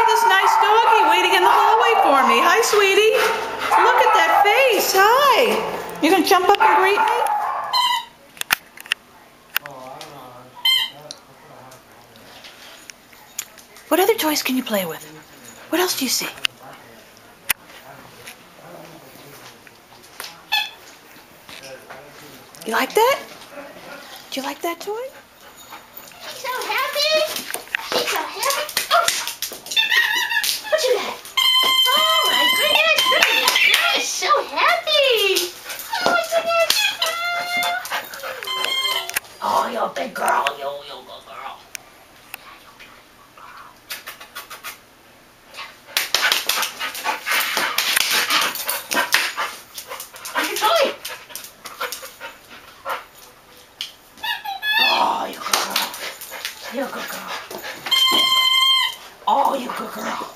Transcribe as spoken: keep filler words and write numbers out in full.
this nice doggy waiting in the hallway for me. Hi, sweetie. Look at that face. Hi. You gonna jump up and greet me? What other toys can you play with? What else do you see? You like that? Do you like that toy? She's so happy. She's so happy. Oh. What you got? Oh my goodness. Look at this girl is so happy. Oh my goodness. Oh, you're a big girl. You, you're a good girl. Where's your toy? Oh, you're a good girl. You're a good girl. Oh, you're a good girl.